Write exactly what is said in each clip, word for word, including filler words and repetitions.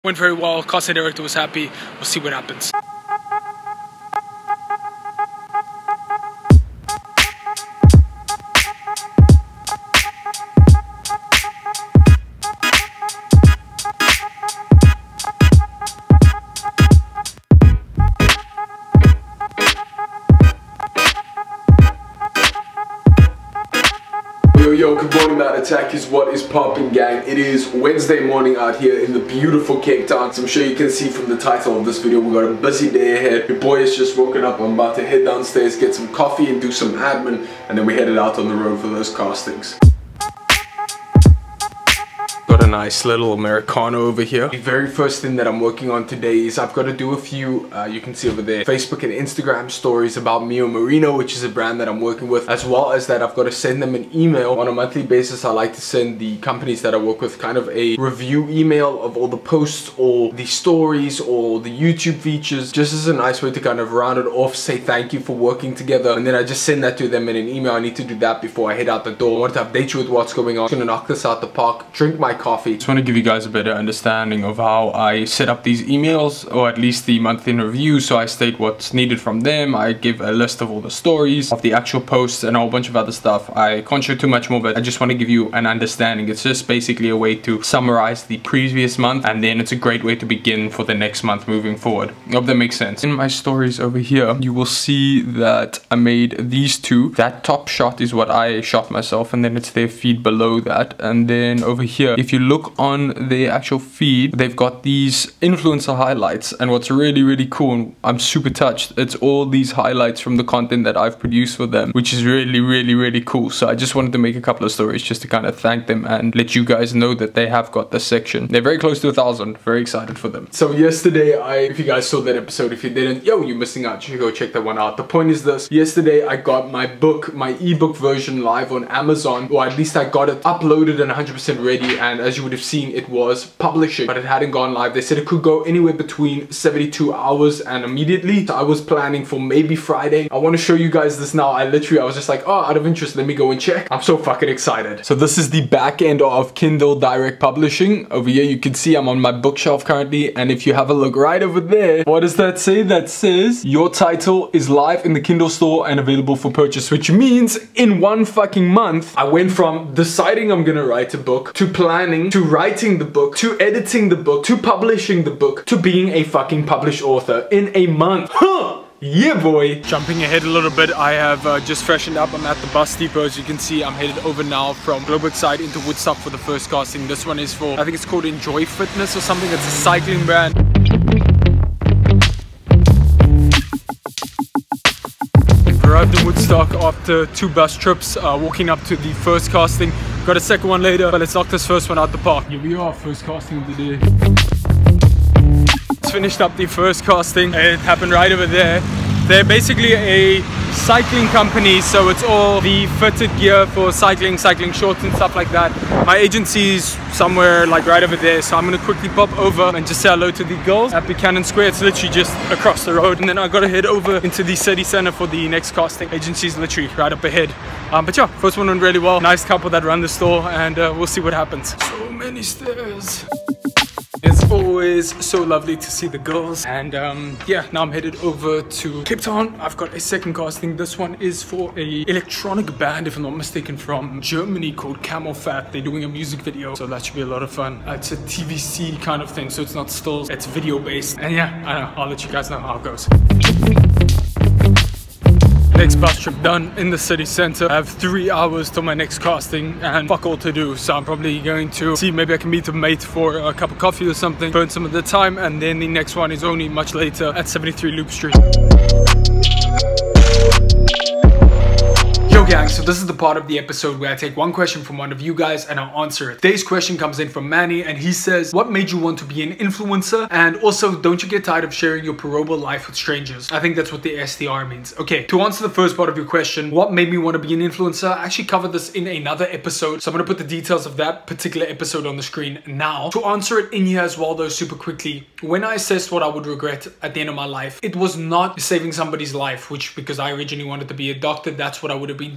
Went very well, casting director was happy. We'll see what happens. Yo, yo, good morning, Matt Attack is what is popping, gang. It is Wednesday morning out here in the beautiful Cape Town. As I'm sure you can see from the title of this video, we've got a busy day ahead. Your boy has just woken up. I'm about to head downstairs, get some coffee and do some admin, and then we headed out on the road for those castings. Got a nice little Americano over here. The very first thing that I'm working on today is I've got to do a few, uh, you can see over there, Facebook and Instagram stories about Mio Merino, which is a brand that I'm working with. As well as that, I've got to send them an email. On a monthly basis, I like to send the companies that I work with kind of a review email of all the posts or the stories or the YouTube features, just as a nice way to kind of round it off, say thank you for working together, and then I just send that to them in an email. I need to do that before I head out the door. I wanted to update you with what's going on. I'm gonna knock this out the park, drink my coffee. Just want to give you guys a better understanding of how I set up these emails, or at least the monthly review. So I state what's needed from them. I give a list of all the stories, of the actual posts, and a whole bunch of other stuff. I can't show too much more, but I just want to give you an understanding. It's just basically a way to summarize the previous month, and then it's a great way to begin for the next month moving forward. I hope that makes sense. In my stories over here, you will see that I made these two. That top shot is what I shot myself, and then it's their feed below that. And then over here, if you look on the actual feed, they've got these influencer highlights, and what's really really cool, and I'm super touched, it's all these highlights from the content that I've produced for them, which is really really really cool. So I just wanted to make a couple of stories just to kind of thank them and let you guys know that they have got this section. They're very close to a thousand. Very excited for them. So yesterday, I if you guys saw that episode, if you didn't, yo, you're missing out. You should go check that one out. The point is this: yesterday I got my book, my ebook version, live on Amazon, or at least I got it uploaded and one hundred percent ready, and as you would have seen, it was publishing, but it hadn't gone live. They said it could go anywhere between seventy-two hours and immediately. So I was planning for maybe Friday. I want to show you guys this now. I literally, I was just like, oh, out of interest, let me go and check. I'm so fucking excited. So this is the back end of Kindle Direct Publishing. Over here, you can see I'm on my bookshelf currently, and if you have a look right over there, what does that say? That says your title is live in the Kindle store and available for purchase, which means in one fucking month, I went from deciding I'm gonna write a book to planning to writing the book to editing the book to publishing the book to being a fucking published author in a month. Huh! Yeah, boy. Jumping ahead a little bit, I have uh, just freshened up. I'm at the bus depot. As you can see, I'm headed over now from Global side into Woodstock for the first casting. This one is for, I think it's called Enjoy Fitness or something. It's a cycling brand. Arrived in Woodstock after two bus trips, uh, walking up to the first casting. Got a second one later, but let's knock this first one out the park. Here we are, first casting of the day. Just finished up the first casting. It happened right over there. They're basically a cycling company, so it's all the fitted gear for cycling, cycling shorts and stuff like that. My agency's somewhere like right over there, so I'm gonna quickly pop over and just say hello to the girls at Buchanan Square. It's literally just across the road, and then I gotta head over into the city center for the next casting. Agency's literally right up ahead. Um, but yeah, first one went really well. Nice couple that run the store, and uh, we'll see what happens. So many stairs. It's always so lovely to see the girls, and um, yeah, now I'm headed over to Cape Town. I've got a second casting. This one is for a electronic band, if I'm not mistaken, from Germany called Camel Fat. They're doing a music video, so that should be a lot of fun. Uh, it's a T V C kind of thing, so it's not stills, it's video based, and yeah, I know, I'll let you guys know how it goes. Next bus trip done in the city center. I have three hours till my next casting and fuck all to do, so I'm probably going to see, maybe I can meet a mate for a cup of coffee or something, burn some of the time, and then the next one is only much later at seventy-three Loop Street. Yo gang, so this is the part of the episode where I take one question from one of you guys and I'll answer it. Today's question comes in from Manny, and he says, what made you want to be an influencer? And also, don't you get tired of sharing your parable life with strangers? I think that's what the S T R means. Okay, to answer the first part of your question, what made me want to be an influencer? I actually covered this in another episode, so I'm going to put the details of that particular episode on the screen now. To answer it in here as well though, super quickly, when I assessed what I would regret at the end of my life, it was not saving somebody's life, which, because I originally wanted to be a doctor, that's what I would have been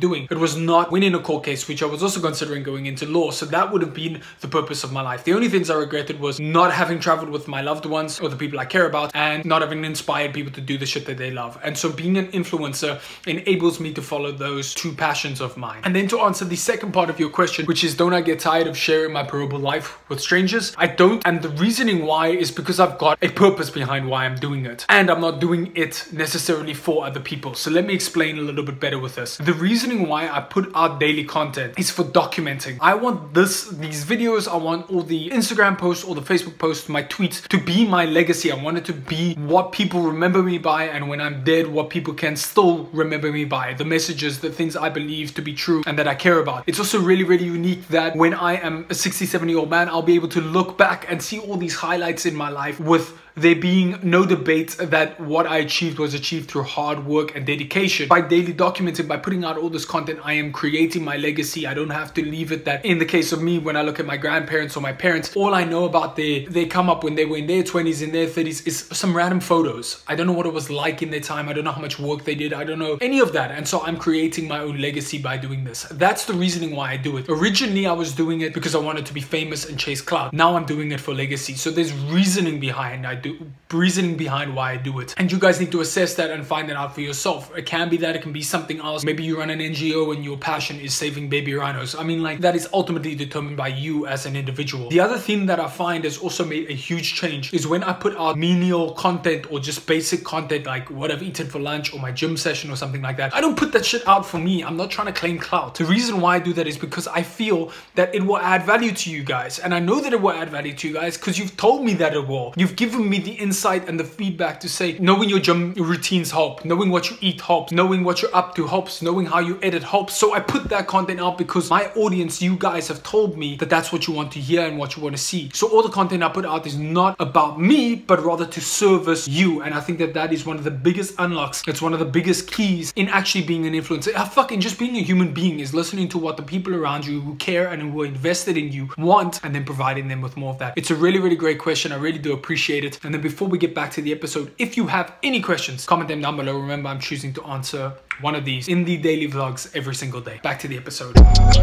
doing. It was not winning a court case, which I was also considering going into law. So that would have been the purpose of my life. The only things I regretted was not having traveled with my loved ones or the people I care about, and not having inspired people to do the shit that they love. And so being an influencer enables me to follow those two passions of mine. And then to answer the second part of your question, which is, don't I get tired of sharing my parable life with strangers? I don't. And the reasoning why is because I've got a purpose behind why I'm doing it. And I'm not doing it necessarily for other people. So let me explain a little bit better with this. The reasoning why I put out daily content is for documenting. I want this, these videos, I want all the Instagram posts, all the Facebook posts, my tweets to be my legacy. I want it to be what people remember me by, and when I'm dead, what people can still remember me by. The messages, the things I believe to be true and that I care about. It's also really, really unique that when I am a sixty-seven year old man, I'll be able to look back and see all these highlights in my life with there being no debate that what I achieved was achieved through hard work and dedication. By daily documenting, by putting out all this content, I am creating my legacy. I don't have to leave it that in the case of me, when I look at my grandparents or my parents, all I know about their, they come up when they were in their twenties, in their thirties, is some random photos. I don't know what it was like in their time. I don't know how much work they did. I don't know any of that. And so I'm creating my own legacy by doing this. That's the reasoning why I do it. Originally, I was doing it because I wanted to be famous and chase clout. Now I'm doing it for legacy. So there's reasoning behind I do reasoning behind why I do it. And you guys need to assess that and find it out for yourself. It can be that, it can be something else. Maybe you run an N G O and your passion is saving baby rhinos. I mean, like, that is ultimately determined by you as an individual. The other thing that I find has also made a huge change is when I put out menial content or just basic content like what I've eaten for lunch or my gym session or something like that. I don't put that shit out for me. I'm not trying to claim clout. The reason why I do that is because I feel that it will add value to you guys. And I know that it will add value to you guys because you've told me that it will. You've given me the insight and the feedback to say, knowing your gym routines help, knowing what you eat helps, knowing what you're up to helps, knowing how you edit helps. So I put that content out because my audience, you guys, have told me that that's what you want to hear and what you want to see. So all the content I put out is not about me, but rather to service you. And I think that that is one of the biggest unlocks. It's one of the biggest keys in actually being an influencer. Uh, fucking just being a human being is listening to what the people around you who care and who are invested in you want, and then providing them with more of that. It's a really, really great question. I really do appreciate it. And then before we get back to the episode, if you have any questions, comment them down below. Remember, I'm choosing to answer one of these in the daily vlogs every single day. Back to the episode.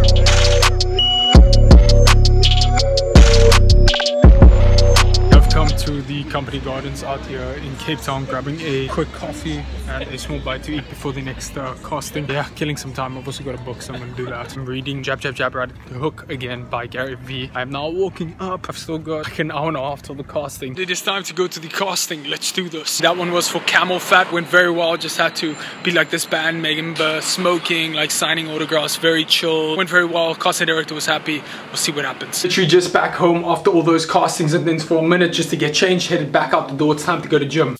Come to the company gardens out here in Cape Town, grabbing a quick coffee and a small bite to eat before the next uh, casting. Yeah, killing some time. I've also got a book, so I'm gonna do that. I'm reading Jab Jab Jab Right at the Hook again by Gary Vee. I'm now walking up. I've still got like an hour and a half till the casting. It is time to go to the casting. Let's do this. That one was for Camel Fat. Went very well. Just had to be like this band member, smoking, like signing autographs. Very chill. Went very well. Casting director was happy. We'll see what happens. Literally just back home after all those castings and things for a minute, just to get changed, headed back out the door. It's time to go to gym.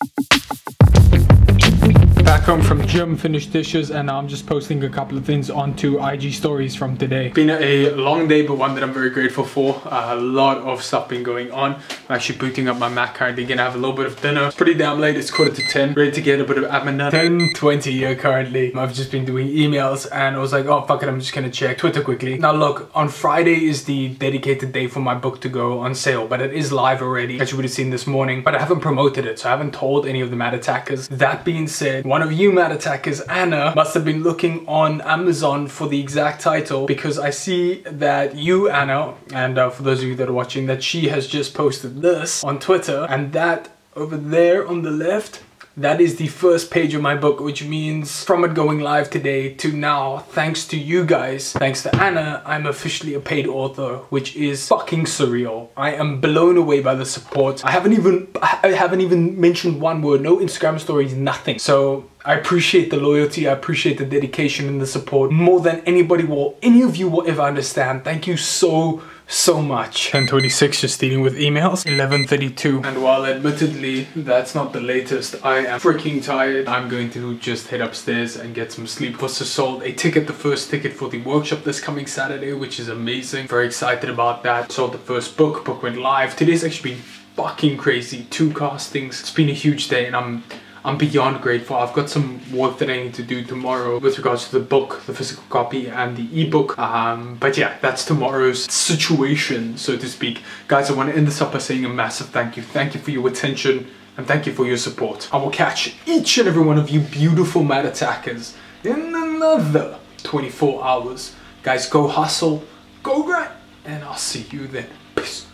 Back home from gym, finished dishes, and now I'm just posting a couple of things onto I G stories from today. Been a long day, but one that I'm very grateful for. Uh, a lot of stuff been going on. I'm actually booting up my Mac currently, gonna have a little bit of dinner. It's pretty damn late, it's quarter to ten. Ready to get a bit of admin done. ten twenty here currently. I've just been doing emails and I was like, oh fuck it, I'm just gonna check Twitter quickly. Now look, on Friday is the dedicated day for my book to go on sale, but it is live already, as you would have seen this morning, but I haven't promoted it, so I haven't told any of the Mad Attackers. That being said, one of you Mad Attackers, Anna, must have been looking on Amazon for the exact title, because I see that you, Anna, and uh, for those of you that are watching, that she has just posted this on Twitter, and that over there on the left, that is the first page of my book, which means from it going live today to now, thanks to you guys, thanks to Anna, I'm officially a paid author, which is fucking surreal. I am blown away by the support. I haven't even, I haven't even mentioned one word, no Instagram stories, nothing. So I appreciate the loyalty, I appreciate the dedication and the support more than anybody will, any of you will ever understand. Thank you so so much. ten twenty-six, just dealing with emails. eleven thirty-two, and while admittedly that's not the latest, I am freaking tired. I'm going to just head upstairs and get some sleep. Also sold a ticket, the first ticket for the workshop this coming Saturday, which is amazing. Very excited about that. Sold the first book, book went live. Today's actually been fucking crazy. Two castings. It's been a huge day, and I'm I'm beyond grateful. I've got some work that I need to do tomorrow with regards to the book, the physical copy and the ebook. Um, but yeah, that's tomorrow's situation, so to speak. Guys, I want to end this up by saying a massive thank you. Thank you for your attention and thank you for your support. I will catch each and every one of you beautiful Mad Attackers in another twenty-four hours. Guys, go hustle, go grind, and I'll see you then. Peace.